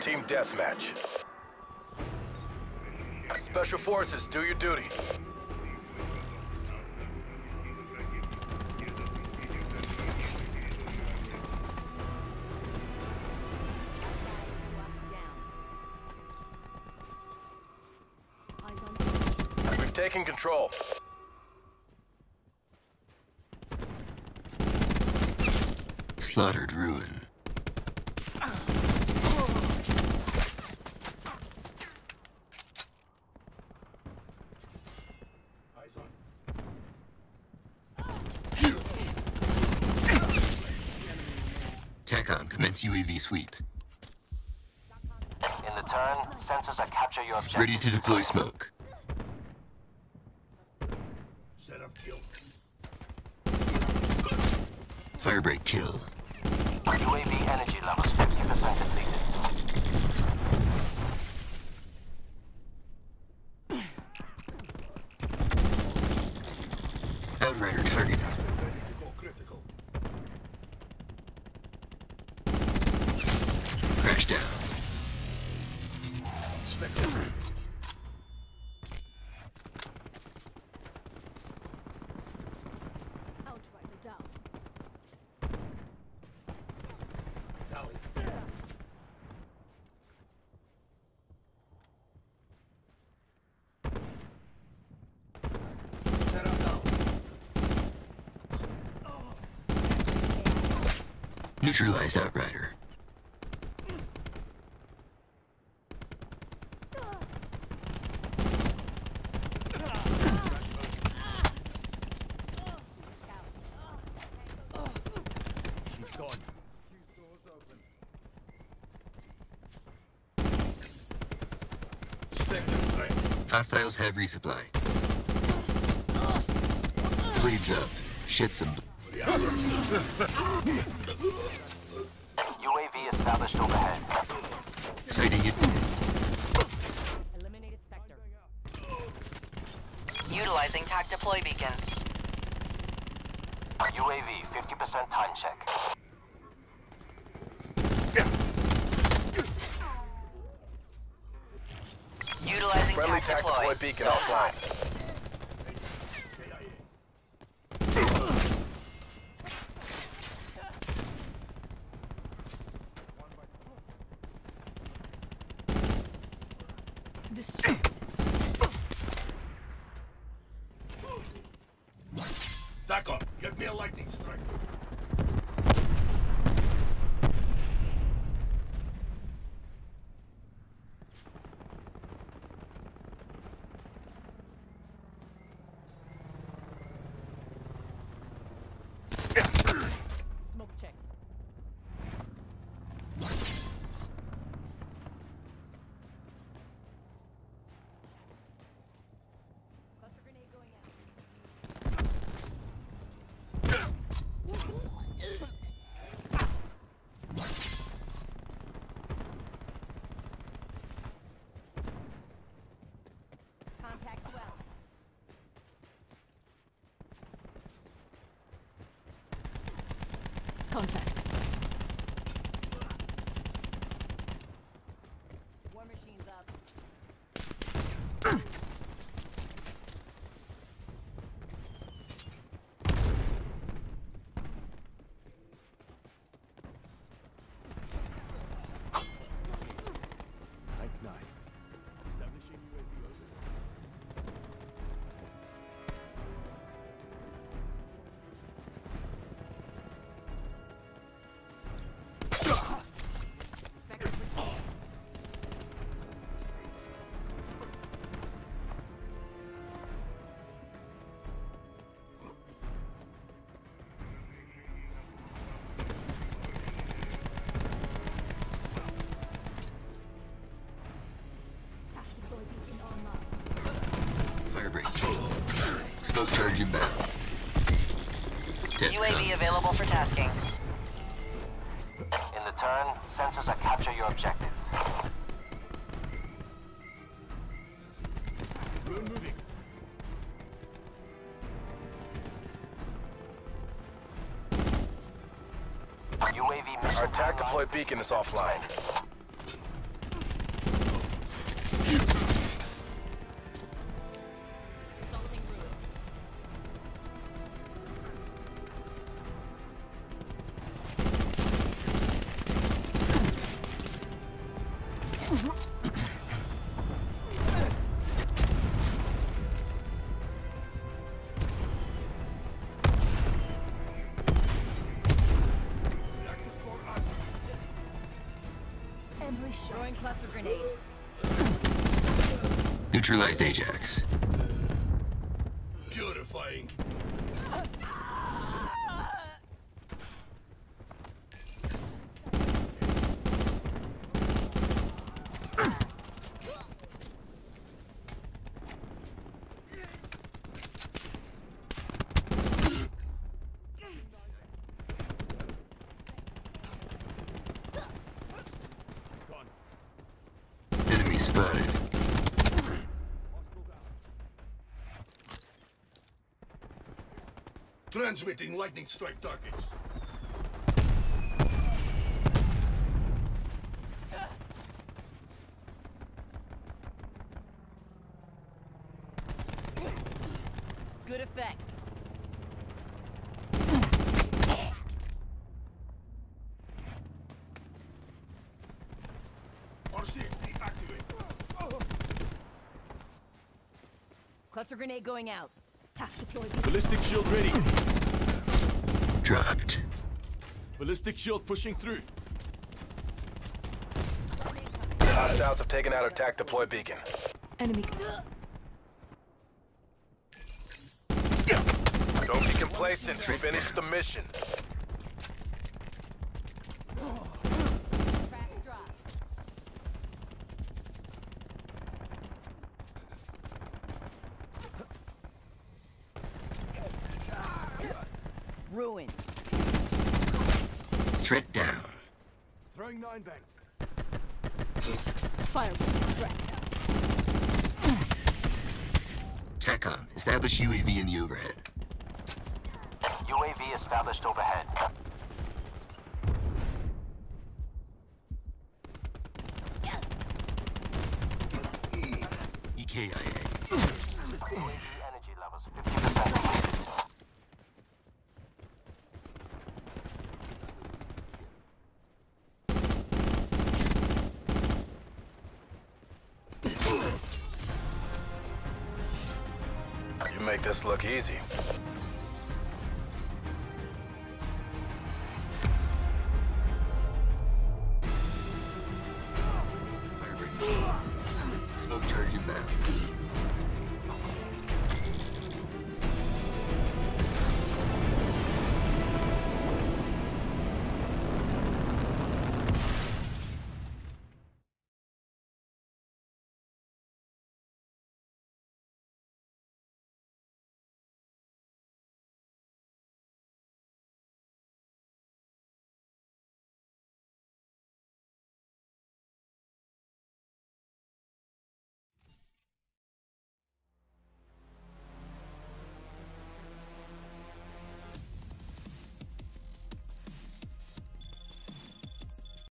Team deathmatch. Special Forces, do your duty. We've taken control. Slaughtered ruin. TACOM, commence UAV sweep. In the turn, sensors are capture your objective. Ready to deploy smoke. Set up kill. Firebreak kill. UAV energy levels 50% depleted. Outrider targeted. Ready to go critical. Crash down. Spectre. Outrider down. Tally. Set up down. Neutralized Outrider. She's gone. Spectre threat. Hostiles have resupply. Bleeds up. Shit some. UAV established overhead. Sighting it. Eliminated Spectre. Utilizing TAC deploy beacon. UAV 50% time check. Utilizing Friendly TAC TAC deploy deploy. beacon offline. Distract. TACOM, get me a lightning strike. Smoke check. Cluster grenade going out. Contact well. Contact. War machine's up. Type 9. Establishing UAV overhead. Spectre retreat. Tactical beacon online. Firebreak kill. Smoke charge inbound. UAV available for tasking. In the turn, sensors are capture your objective. We're moving. UAV mission Our TAC timeline deploy beacon is offline. Throwing cluster grenade. Neutralized Ajax. Purifying. Gone. Enemy spotted. Hostile down. Transmitting lightning strike targets. Good effect. RCXD activate. Cluster grenade going out. Tac deploy beacon. Ballistic shield ready. Dropped. Ballistic shield pushing through. Hostiles have taken out our TAC deploy beacon. Enemy. Don't be complacent. Finish the mission. Crash drop. Ruin. Threat down. Throwing 9 bang. Fire threat. TACOM. Establish UAV in the overhead. UAV established overhead. EKIA. UAV energy levels 50% depleted. You make this look easy. Firebreak. Smoke charge inbound.